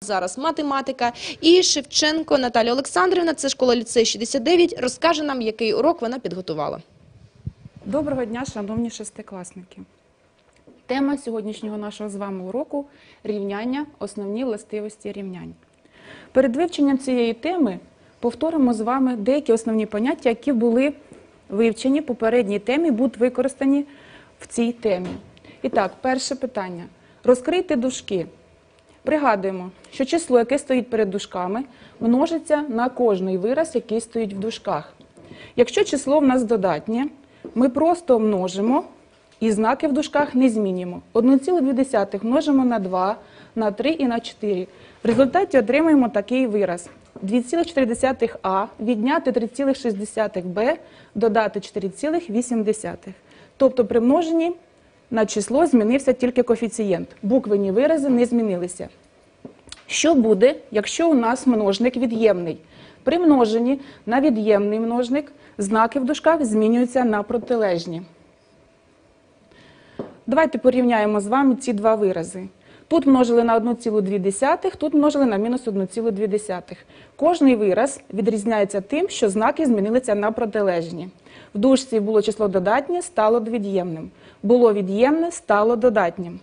Зараз математика. І Шевченко Наталя Олександрівна, це школа-ліцей 69, розкаже нам, який урок вона підготувала. Доброго дня, шановні шестикласники. Тема сьогоднішнього нашого з вами уроку – рівняння, основні властивості рівнянь. Перед вивченням цієї теми повторимо з вами деякі основні поняття, які були вивчені в попередній темі, будуть використані в цій темі. І так, перше питання. Розкрийте дужки. Пригадуємо, що число, яке стоїть перед дужками, множиться на кожний вираз, який стоїть в дужках. Якщо число в нас додатнє, ми просто множимо і знаки в дужках не змінюємо. 1,2 множимо на 2, на 3 і на 4. В результаті отримаємо такий вираз. 2,4а відняти 3,6b, додати 4,8. Тобто при множенні на число змінився тільки коефіцієнт. Буквені вирази не змінилися. Що буде, якщо у нас множник від'ємний? При множенні на від'ємний множник знаки в дужках змінюються на протилежні. Давайте порівняємо з вами ці два вирази. Тут множили на 1,2, тут множили на мінус 1,2. Кожний вираз відрізняється тим, що знаки змінилися на протилежні. В дужці було число додатнє, стало від'ємним. Було від'ємне, стало додатнім.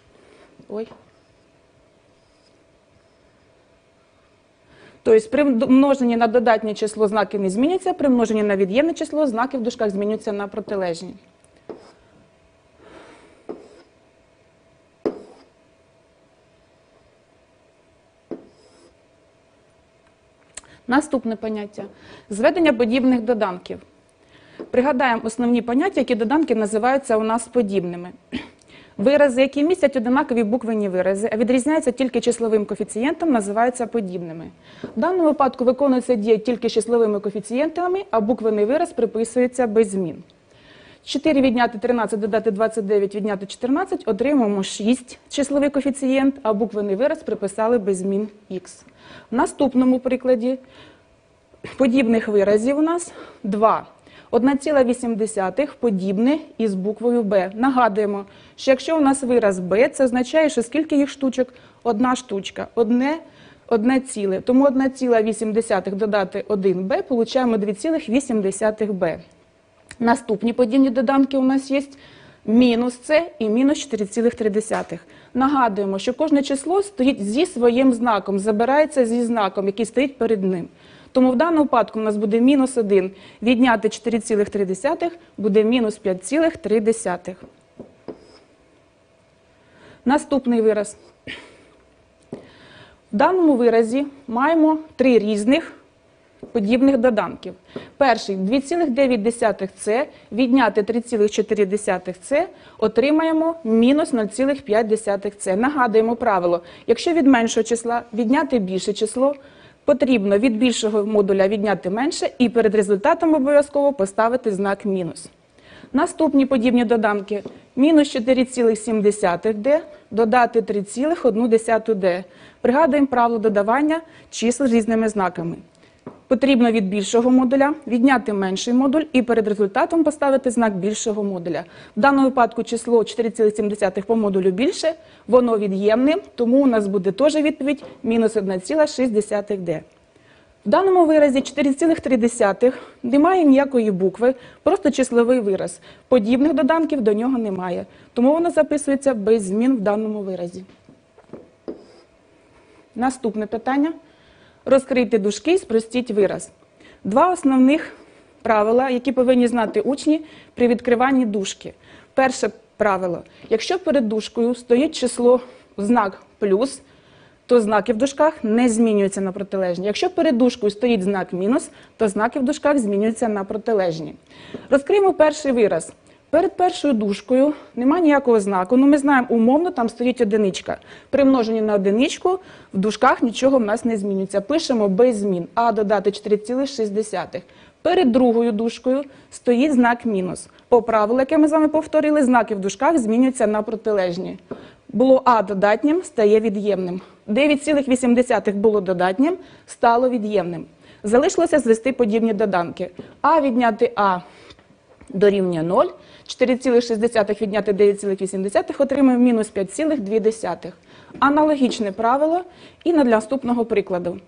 Тобто при множенні на додатнє число знаки не змінюються, при множенні на від'ємне число знаки в дужках змінюються на протилежні. Наступне поняття – зведення подібних доданків. Пригадаємо основні поняття, які доданки називаються у нас подібними. Вирази, які містять однакові буквені вирази, а відрізняються тільки числовим коефіцієнтом, називаються подібними. В даному випадку виконується дія тільки з числовими коефіцієнтами, а буквений вираз приписується без змін. 4 відняти 13, додати 29, відняти 14, отримаємо 6 числовий коефіцієнт, а буквений вираз приписали без змін х. В наступному прикладі подібних виразів у нас 2. 1,8 подібне із буквою Б. Нагадуємо, що якщо у нас вираз Б, це означає, що скільки їх штучок? Одна штучка. Одне ціле. Тому 1,8 додати 1Б, получаємо 2,8Б. Наступні подібні доданки у нас є мінус С і мінус 4,3. Нагадуємо, що кожне число стоїть зі своїм знаком, забирається зі знаком, який стоїть перед ним. Тому в даному випадку у нас буде мінус 1 відняти 4,3 буде мінус 5,3. Наступний вираз. В даному виразі маємо 3 різних подібних доданків. Перший 2,9С відняти 3,4С отримаємо мінус 0,5С. Нагадуємо правило, якщо від меншого числа відняти більше число, потрібно від більшого модуля відняти менше і перед результатом обов'язково поставити знак мінус. Наступні подібні доданки. Мінус 4,7D додати 3,1D. Пригадуємо правило додавання чисел з різними знаками. Потрібно від більшого модуля відняти менший модуль і перед результатом поставити знак більшого модуля. В даному випадку число 4,7 по модулю більше, воно від'ємне, тому у нас буде теж відповідь мінус 1,6D. В даному виразі 4,3 немає ніякої букви, просто числовий вираз. Подібних доданків до нього немає, тому воно записується без змін в даному виразі. Наступне питання. Розкрийте дужки і спростіть вираз. Два основних правила, які повинні знати учні при відкриванні дужки. Перше правило. Якщо перед дужкою стоїть число знак плюс, то знаки в дужках не змінюються на протилежні. Якщо перед дужкою стоїть знак мінус, то знаки в дужках змінюються на протилежні. Розкриємо перший вираз. Перед першою дужкою немає ніякого знаку, але ми знаємо, умовно там стоїть одиничка. При множенні на одиничку в дужках нічого в нас не змінюється. Пишемо без змін. А додати 4,6. Перед другою дужкою стоїть знак мінус. По правилу, яке ми з вами повторили, знаки в дужках змінюються на протилежні. Було А додатнім, стає від'ємним. 9,8 було додатнім, стало від'ємним. Залишилося звести подібні доданки. А відняти А дорівнює 0. 4,6 відняти 9,8 отримаємо мінус 5,2. Аналогічне правило і для наступного прикладу.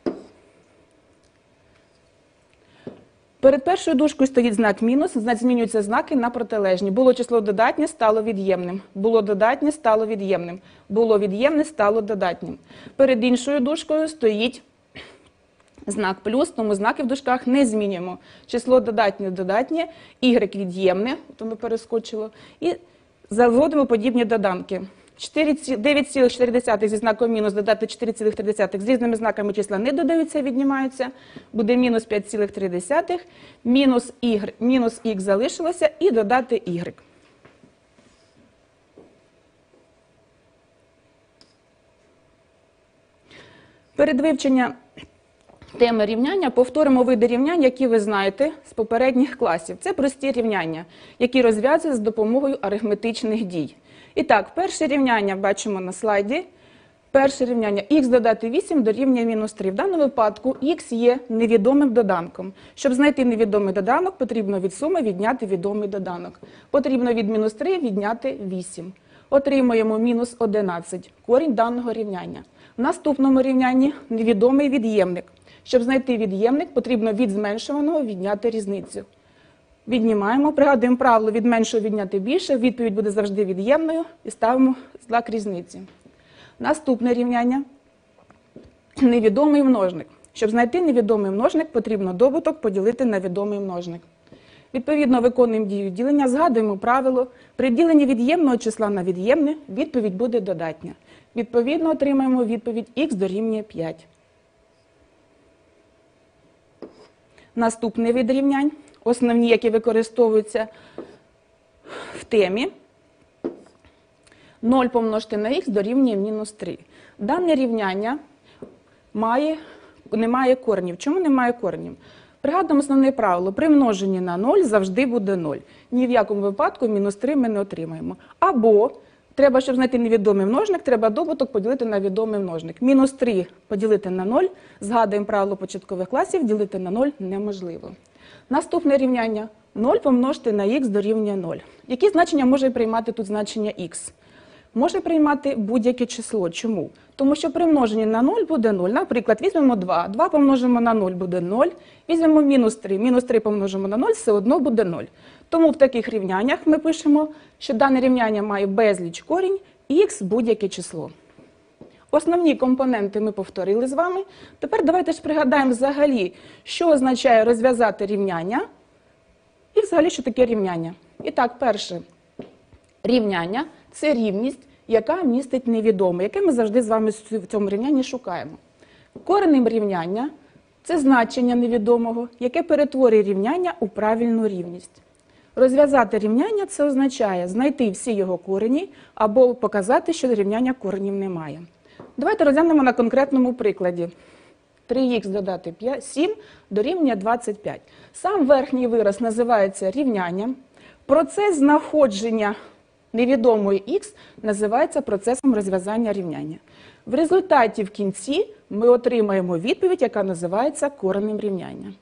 Перед першою дужкою стоїть знак мінус, значить змінюються знаки на протилежні. Було число додатнє, стало від'ємним. Було додатнє, стало від'ємним. Було від'ємне, стало додатнім. Перед іншою дужкою стоїть знак плюс, тому знаки в дужках не змінюємо. Число додатнє, додатнє, y від'ємне, то ми перескочило, і заводимо подібні доданки. 9,4 зі знаком мінус додати 4,3 з різними знаками числа не додаються, віднімаються. Буде мінус 5,3, мінус х залишилося і додати y. Перед вивченням теми рівняння повторимо види рівнянь, які ви знаєте з попередніх класів. Це прості рівняння, які розв'язують з допомогою арифметичних дій. І так, перше рівняння бачимо на слайді. Перше рівняння х додати 8 дорівнює мінус 3. В даному випадку х є невідомим доданком. Щоб знайти невідомий доданок, потрібно від суми відняти відомий доданок. Потрібно від мінус 3 відняти 8. Отримуємо мінус 11, корінь даного рівняння. В наступному рівнянні невідомий від'ємник. Щоб знайти від'ємник, потрібно від зменшуваного відняти різницю. Віднімаємо, пригадуємо правило від меншого відняти більше, відповідь буде завжди від'ємною і ставимо знак різниці. Наступне рівняння – невідомий множник. Щоб знайти невідомий множник, потрібно добуток поділити на відомий множник. Відповідно, виконуємо дію ділення, згадуємо правило. При діленні від'ємного числа на від'ємне відповідь буде додатня. Відповідно, отримаємо відповідь х дорівнює 5. Наступний вид рівнянь, основні, які використовуються в темі. 0 помножити на х дорівнює мінус 3. Дане рівняння не має коренів. Чому не має коренів? Пригадуємо основне правило. При множенні на 0 завжди буде 0. Ні в якому випадку мінус 3 ми не отримаємо. Або, треба, щоб знайти невідомий множник, треба добуток поділити на відомий множник. Мінус 3 поділити на 0, згадуємо правило початкових класів, ділити на 0 неможливо. Наступне рівняння. 0 помножити на х дорівнює 0. Які значення може приймати тут значення х? Може приймати будь-яке число. Чому? Тому що при множенні на 0 буде 0. Наприклад, візьмемо 2. 2 помножимо на 0 буде 0. Візьмемо мінус 3. Мінус 3 помножимо на 0, все одно буде 0. Тому в таких рівняннях ми пишемо, що дане рівняння має безліч корінь, х будь-яке число. Основні компоненти ми повторили з вами. Тепер давайте ж пригадаємо взагалі, що означає розв'язати рівняння і взагалі, що таке рівняння. І так, перше рівняння – це рівність, яка містить невідоме, яке ми завжди з вами в цьому рівнянні шукаємо. Коренем рівняння – це значення невідомого, яке перетворює рівняння у правильну рівність. Розв'язати рівняння – це означає знайти всі його корені або показати, що рівняння коренів немає. Давайте розглянемо на конкретному прикладі. 3х додати 7 дорівнює 25. Сам верхній вираз називається рівнянням. Процес знаходження невідомої х називається процесом розв'язання рівняння. В результаті в кінці ми отримаємо відповідь, яка називається коренем рівняння.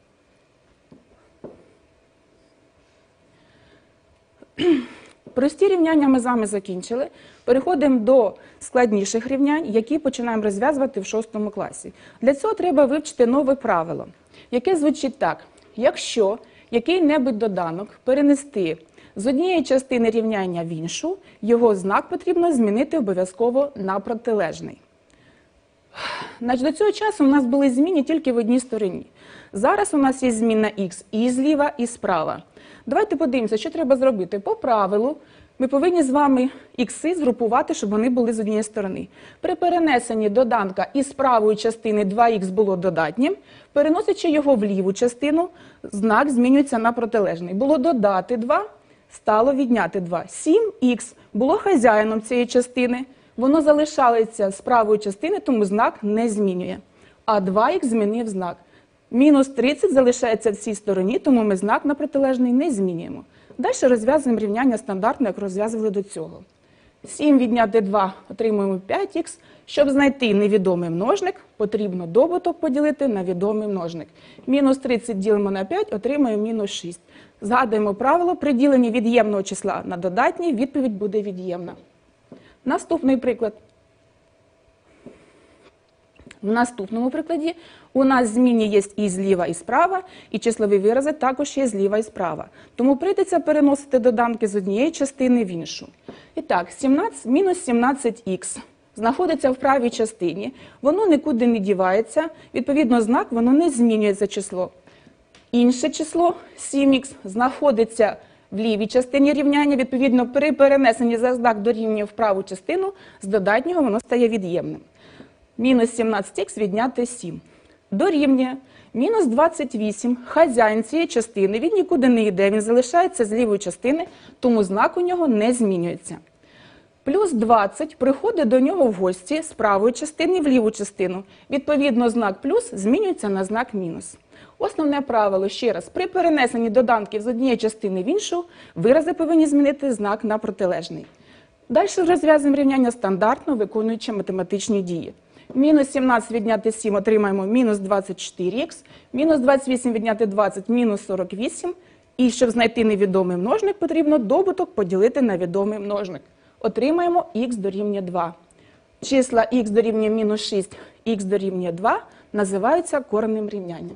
Прості рівняння ми з вами закінчили. Переходимо до складніших рівнянь, які починаємо розв'язувати в 6 класі. Для цього треба вивчити нове правило, яке звучить так. Якщо який-небудь доданок перенести з однієї частини рівняння в іншу, його знак потрібно змінити обов'язково на протилежний. Значить, до цього часу у нас були зміни тільки в одній стороні. Зараз у нас є змінна х і зліва, і справа. Давайте подивимося, що треба зробити. По правилу ми повинні з вами ікси згрупувати, щоб вони були з однієї сторони. При перенесенні доданка із правої частини 2х було додатнім, переносячи його в ліву частину, знак змінюється на протилежний. Було додати 2, стало відняти 2. 7х було хазяїном цієї частини, воно залишається з правої частини, тому знак не змінює. А 2х змінив знак. Мінус 30 залишається в цій стороні, тому ми знак на протилежний не змінюємо. Далі розв'язуємо рівняння стандартно, як розв'язували до цього. 7 відняти 2 отримуємо 5х. Щоб знайти невідомий множник, потрібно добуток поділити на відомий множник. Мінус 30 ділимо на 5, отримуємо мінус 6. Згадуємо правило, при діленні від'ємного числа на додатній відповідь буде від'ємна. Наступний приклад. В наступному прикладі у нас змінні є і зліва, і справа, і числові вирази також є зліва і справа. Тому прийдеться переносити доданки з однієї частини в іншу. І так, мінус 17х знаходиться в правій частині, воно нікуди не дівається, відповідно знак воно не змінюється число. Інше число 7х знаходиться в лівій частині рівняння, відповідно при перенесенні за знак дорівнює в праву частину, з додатнього воно стає від'ємним. Мінус 17х відняти 7. Дорівнює мінус 28. Хазяїн цієї частини, він нікуди не йде, він залишається з лівої частини, тому знак у нього не змінюється. Плюс 20 приходить до нього в гості з правої частини в ліву частину. Відповідно, знак плюс змінюється на знак мінус. Основне правило, ще раз, при перенесенні доданків з однієї частини в іншу, вирази повинні змінити знак на протилежний. Далі розв'язуємо рівняння стандартно, виконуючи математичні дії. Мінус 17 відняти 7 отримаємо мінус 24х, мінус 28 відняти 20 – мінус 48. І щоб знайти невідомий множник, потрібно добуток поділити на відомий множник. Отримаємо х дорівнює 2. Числа х дорівнює мінус 6, х дорівнює 2 називаються коренним рівнянням.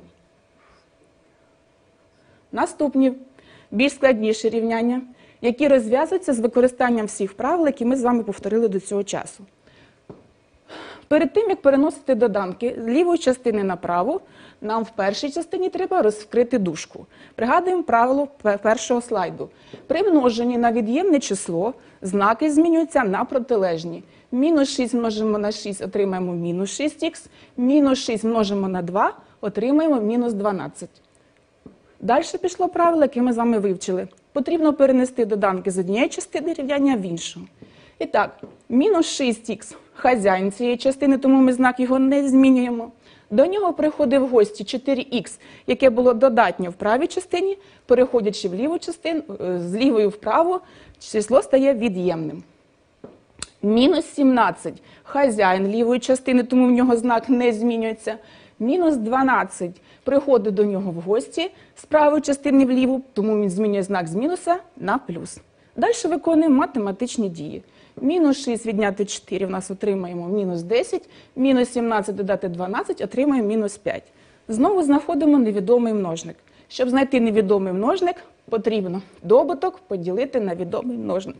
Наступні, більш складніші рівняння, які розв'язуються з використанням всіх правил, які ми з вами повторили до цього часу. Перед тим, як переносити доданки з лівої частини на праву, нам в першій частині треба розкрити дужку. Пригадуємо правило першого слайду. При множенні на від'ємне число знаки змінюються на протилежні. Мінус 6 множимо на 6, отримаємо мінус 6х, мінус 6 множимо на 2, отримаємо мінус 12. Далі пішло правило, яке ми з вами вивчили. Потрібно перенести доданки з однієї частини рівняння в іншу. І так, мінус 6х хазяїн цієї частини, тому ми знак його не змінюємо. До нього приходить в гості 4х, яке було додатньо в правій частині, переходячи в ліву частину, з лівої в праву, число стає від'ємним. Мінус 17 хазяїн лівої частини, тому в нього знак не змінюється. Мінус 12 приходить до нього в гості з правої частини в ліву, тому він змінює знак з мінуса на плюс. Далі виконуємо математичні дії. Мінус 6 відняти 4 в нас отримаємо мінус 10, мінус 17 додати 12 отримаємо мінус 5. Знову знаходимо невідомий множник. Щоб знайти невідомий множник, потрібно добуток поділити на відомий множник.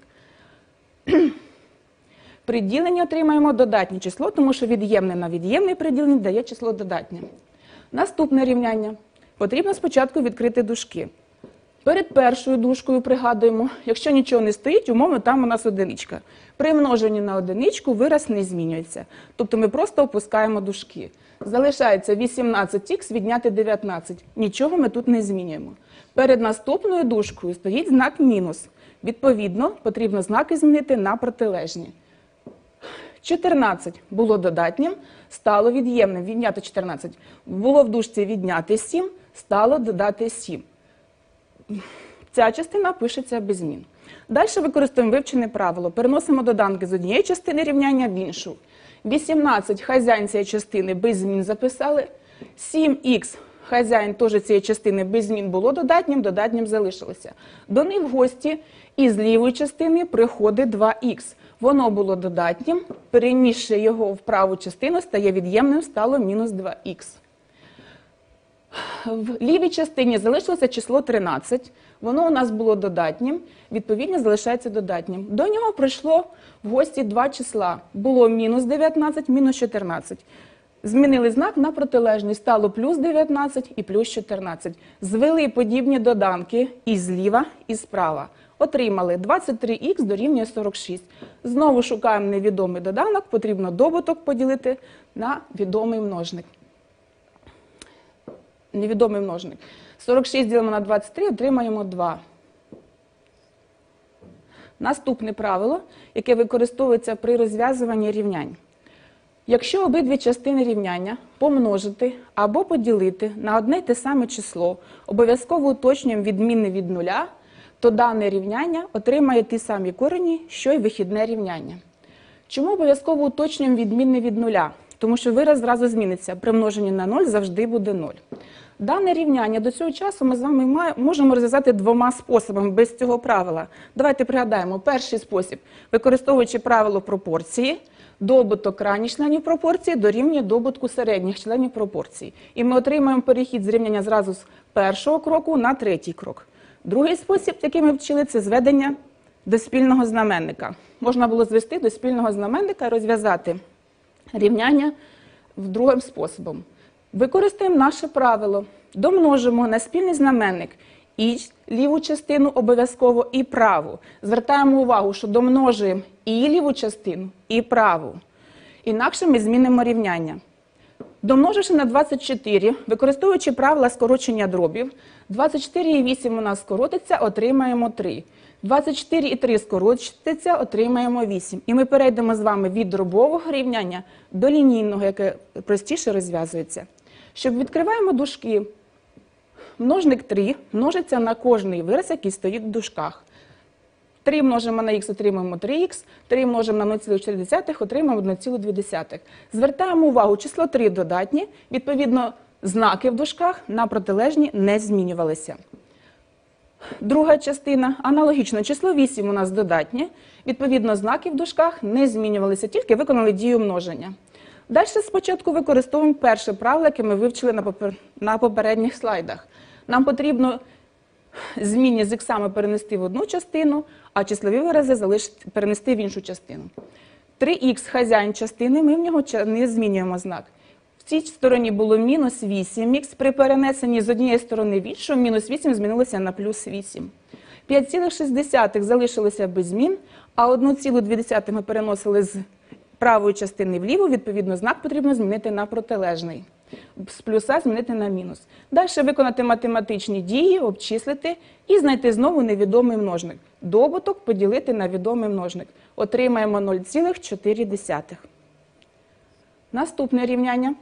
При діленні отримаємо додатнє число, тому що від'ємне на від'ємне при діленні дає число додатнє. Наступне рівняння. Потрібно спочатку відкрити дужки. Перед першою дужкою пригадуємо, якщо нічого не стоїть, умовно там у нас одиничка. При множенні на одиничку вираз не змінюється. Тобто ми просто опускаємо дужки. Залишається 18х відняти 19. Нічого ми тут не змінюємо. Перед наступною дужкою стоїть знак мінус. Відповідно, потрібно знаки змінити на протилежні. 14 було додатнім, стало від'ємним. Відняти 14. Було в дужці відняти 7, стало додати 7. Ця частина пишеться без змін. Далі використовуємо вивчене правило. Переносимо доданки з однієї частини рівняння в іншу. 18 хазяїн цієї частини без змін записали. 7х хазяїн теж цієї частини без змін було додатнім залишилося. До них в гості із лівої частини приходить 2х. Воно було додатнім, перенісши його в праву частину, стає від'ємним, стало мінус 2х. В лівій частині залишилося число 13, воно у нас було додатнім, відповідно залишається додатнім. До нього прийшло в гості два числа, було мінус 19, мінус 14. Змінили знак на протилежний, стало плюс 19 і плюс 14. Звели подібні доданки і зліва, і справа. Отримали 23х дорівнює 46. Знову шукаємо невідомий доданок, потрібно добуток поділити на відомий множник. Невідомий множник. 46 ділимо на 23, отримаємо 2. Наступне правило, яке використовується при розв'язуванні рівнянь. Якщо обидві частини рівняння помножити або поділити на одне й те саме число, обов'язково уточнюємо відмінне від нуля, то дане рівняння отримає ті самі корені, що й вихідне рівняння. Чому обов'язково уточнюємо відмінне від нуля? Тому що вираз зразу зміниться. При множенні на 0 завжди буде 0. Дане рівняння до цього часу ми з вами можемо розв'язати двома способами без цього правила. Давайте пригадаємо. Перший спосіб, використовуючи правило пропорції, добуток крайніх членів пропорції дорівнює добутку середніх членів пропорції. І ми отримаємо перехід з рівняння зразу з першого кроку на третій крок. Другий спосіб, який ми вчили, це зведення до спільного знаменника. Можна було звести до спільного знаменника і розв'язати рівняння другим способом. Використаємо наше правило. Домножимо на спільний знаменник і ліву частину обов'язково, і праву. Звертаємо увагу, що домножуємо і ліву частину, і праву. Інакше ми змінимо рівняння. Домноживши на 24, використовуючи правила скорочення дробів, 24 і 8 у нас скоротиться, отримаємо 3. 24 і 3 скоротиться, отримаємо 8. І ми перейдемо з вами від дробового рівняння до лінійного, яке простіше розв'язується. Щоб відкриваємо дужки, множник 3 множиться на кожний вираз, який стоїть в дужках. 3 множимо на х, отримаємо 3х, 3 множимо на 0,4, отримаємо 1,2. Звертаємо увагу, число 3 додатнє, відповідно, знаки в дужках на протилежні не змінювалися. Друга частина, аналогічно, число 8 у нас додатнє, відповідно, знаки в дужках не змінювалися, тільки виконали дію множення. Далі спочатку використовуємо перше правило, яке ми вивчили на попередніх слайдах. Нам потрібно змінні з іксами перенести в одну частину, а числові вирази перенести в іншу частину. 3х хазяїн частини, ми в нього не змінюємо знак. В цій стороні було мінус 8х, при перенесенні з однієї сторони в іншу, мінус 8 змінилося на плюс 8. 5,6 залишилося без змін, а 1,2 ми переносили з правої частини вліву, відповідно, знак потрібно змінити на протилежний. З плюса змінити на мінус. Далі виконати математичні дії, обчислити і знайти знову невідомий множник. Добуток поділити на відомий множник. Отримаємо 0,4. Наступне рівняння.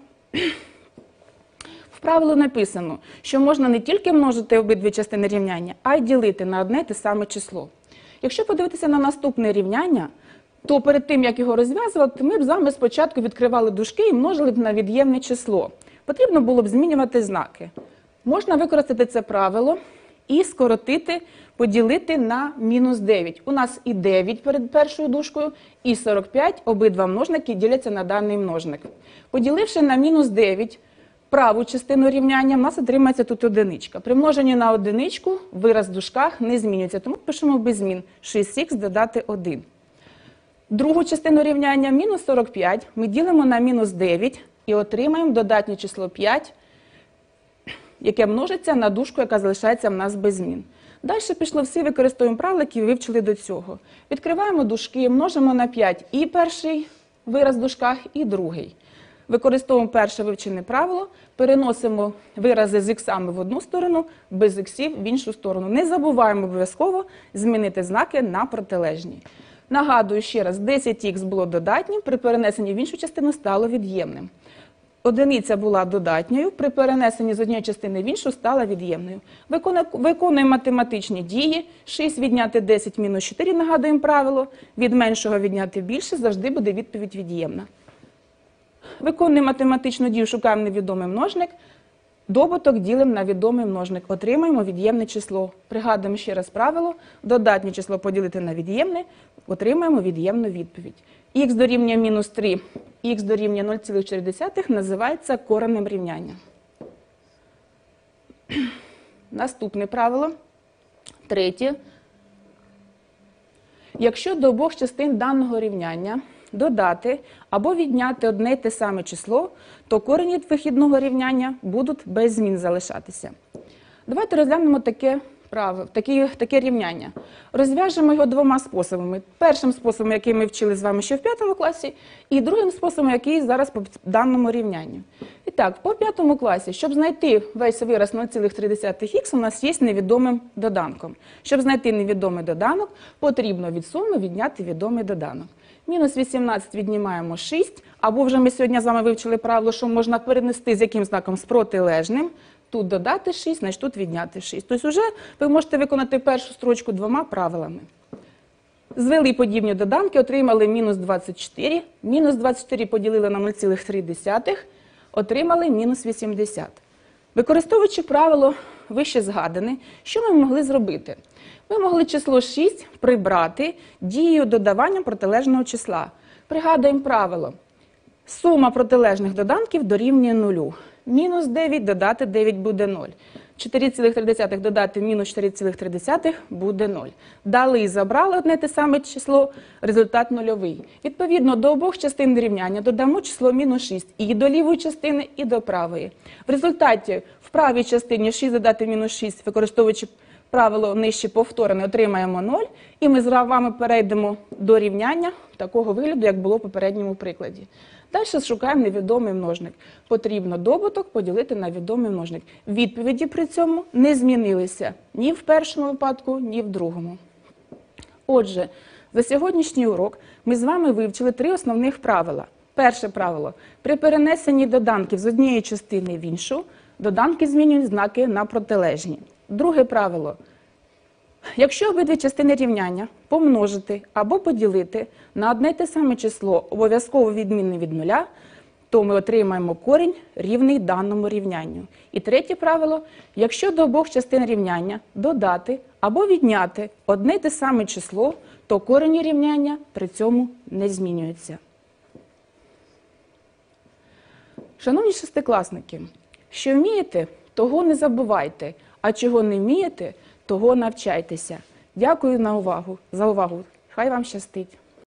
В правилу написано, що можна не тільки множити обидві частини рівняння, а й ділити на одне те саме число. Якщо подивитися на наступне рівняння, то перед тим, як його розв'язувати, ми б з вами спочатку відкривали дужки і множили б на від'ємне число. Потрібно було б змінювати знаки. Можна використати це правило і скоротити, поділити на мінус 9. У нас і 9 перед першою дужкою, і 45, обидва множники діляться на даний множник. Поділивши на мінус 9 праву частину рівняння, у нас отримається тут одиничка. При множенні на одиничку вираз в дужках не змінюється, тому пишемо без змін 6х додати 1. Другу частину рівняння, мінус 45, ми ділимо на мінус 9 і отримаємо додатнє число 5, яке множиться на дужку, яка залишається в нас без змін. Далі пішло всі, використовуємо правила, які вивчили до цього. Відкриваємо дужки, множимо на 5 і перший вираз в дужках, і другий. Використовуємо перше вивчене правило, переносимо вирази з іксами в одну сторону, без іксів в іншу сторону. Не забуваємо обов'язково змінити знаки на протилежні. Нагадую ще раз, 10х було додатнім, при перенесенні в іншу частину стало від'ємним. Одиниця була додатньою, при перенесенні з однієї частини в іншу стала від'ємною. Виконуємо математичні дії. 6 відняти 10 мінус 4, нагадуємо правило. Від меншого відняти більше, завжди буде відповідь від'ємна. Виконуємо математичну дію, шукаємо невідомий множник. Добуток ділимо на відомий множник. Отримаємо від'ємне число. Пригадуємо ще раз правило. Додатнє число поділити на від'ємне. Отримаємо від'ємну відповідь. Х дорівнює мінус 3, х дорівнює 0,4 називається коренем рівняння. Наступне правило. Третє. Якщо до обох частин даного рівняння додати або відняти одне й те саме число, то корені від вихідного рівняння будуть без змін залишатися. Давайте розглянемо таке рівняння. Розв'яжемо його двома способами. Першим способом, який ми вчили з вами ще в 5 класі, і другим способом, який зараз по даному рівнянню. І так, по 5 класі, щоб знайти весь вираз 0,3х, у нас є невідомим доданком. Щоб знайти невідомий доданок, потрібно від суми відняти відомий доданок. Мінус 18 віднімаємо 6, або вже ми сьогодні з вами вивчили правило, що можна перенести з яким знаком? З протилежним. Тут додати 6, значить тут відняти 6. Тобто вже ви можете виконати першу строчку двома правилами. Звели подібні доданки, отримали мінус 24. Мінус 24 поділили на 0,3, отримали мінус 80. Використовуючи правило вище згадане, що ми могли зробити? Ми могли число 6 прибрати дією додавання протилежного числа. Пригадуємо правило. Сума протилежних доданків дорівнює 0. Мінус 9 додати 9 буде 0. 4,3 додати мінус 4,3 буде 0. Дали і забрали одне те саме число, результат нульовий. Відповідно, до обох частин рівняння додамо число мінус 6 і до лівої частини, і до правої. В результаті в правій частині 6 додати мінус 6, використовуючи правило нижче повторене, отримаємо 0. І ми з вами перейдемо до рівняння такого вигляду, як було в попередньому прикладі. Далі шукаємо невідомий множник. Потрібно добуток поділити на відомий множник. Відповіді при цьому не змінилися ні в першому випадку, ні в другому. Отже, за сьогоднішній урок ми з вами вивчили 3 основних правила. Перше правило. При перенесенні доданків з однієї частини в іншу, доданки змінюють знаки на протилежні. Друге правило. Якщо обидві частини рівняння помножити або поділити на одне те саме число, обов'язково відмінне від нуля, то ми отримаємо корінь, рівний даному рівнянню. І третє правило. Якщо до обох частин рівняння додати або відняти одне те саме число, то корені рівняння при цьому не змінюються. Шановні шестикласники, що вмієте, того не забувайте, а чого не вмієте, того навчайтеся. Дякую за увагу. Хай вам щастить.